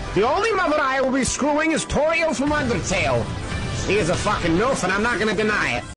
The only mother I will be screwing is Toriel from Undertale. He is a fucking MILF, and I'm not gonna deny it.